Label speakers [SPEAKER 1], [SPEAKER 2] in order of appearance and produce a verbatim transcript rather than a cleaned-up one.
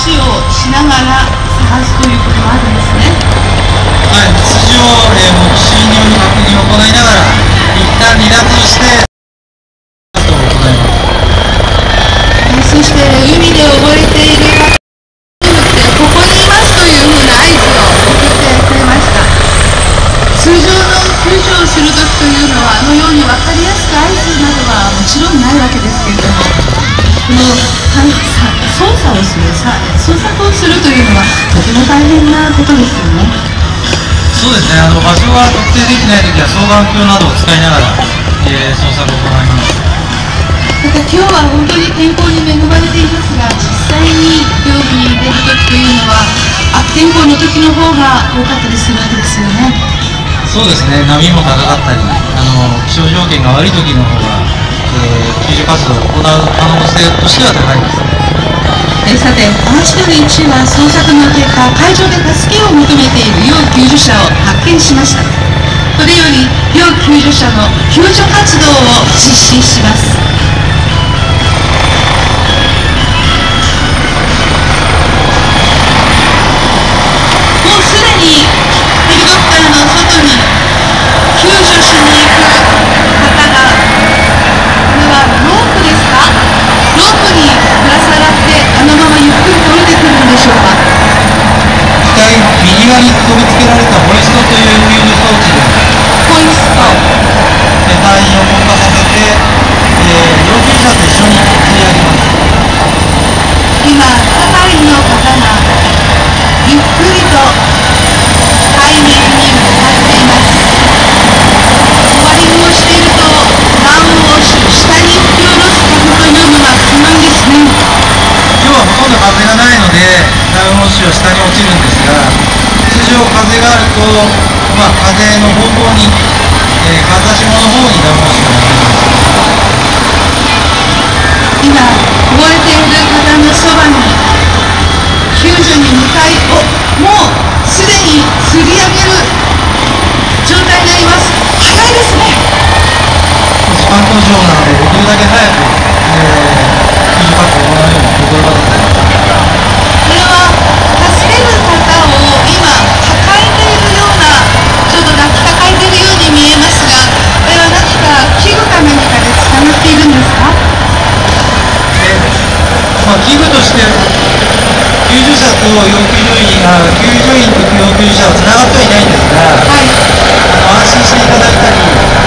[SPEAKER 1] 視をしながら探すということもあるんですね。
[SPEAKER 2] はい、通常、えー、目視による確認を行いながら、一旦離脱をして、と行います。
[SPEAKER 1] そして海で溺れている方ここにいますというふうな合図を送ってくれました。通常の救助をする時というのはあのように分かりやすく合図などはもちろんないわけですけれども、この操作をする捜索をするというのはとても大変なことですよね。
[SPEAKER 2] そうですね、あの場所が特定できないときは双眼鏡などを使いながら、えー、捜索を行います。
[SPEAKER 1] また今日は本当に天候に恵まれていますが、実際に漁に出る時というのは悪天候の時の方が多かったりするわけですよね。
[SPEAKER 2] そうですね、波も高かったり、あの気象条件が悪い時の方が、えー、救助活動を行う可能性としては高いです。
[SPEAKER 1] えさて、アーチドリーいちは捜索の結果、海上で助けを求めている要救助者を発見しました。これより要救助者の救助活動を実施します。もうすでにヘリコプターの外に救助しに行く方が、これはロープですか？ロープにぶら下がってあのままゆっくりと降りてくるんでしょうか。
[SPEAKER 2] 機体右側に取り付けられたホイストという救助装置で、
[SPEAKER 1] ホイスト、
[SPEAKER 2] 隊員を降下させて、えー、要救助者と一緒に釣り上げます。
[SPEAKER 1] 今、係の方がゆっくりと海面に向かっています。モーリングをしているとランを下に引き下ろす角というのが不満ですね。
[SPEAKER 2] 今日はほとんど風がないので、ダウンウォッシュは下に落ちるんですが、通常風があると、まあ、風の方向に、えー、風下の方にダウンウォッシュが流れます。
[SPEAKER 1] 今、溺れている方のそばに救助に向かい、お、もうすでに釣り上げる状態になります。早いですね。
[SPEAKER 2] 時間交渉なので、できるだけ早く、えー、救助活動を行うように心がけています。
[SPEAKER 1] これは助ける方を今抱えているような、ちょうど抱きかかえているように見えますが、これは何か器具か何かでつながっているんですか？
[SPEAKER 2] まあ、器具として救助者と要救助員あ救助員と要救助者はつながってはいないんですが、
[SPEAKER 1] はい、
[SPEAKER 2] あの安心していただいたり、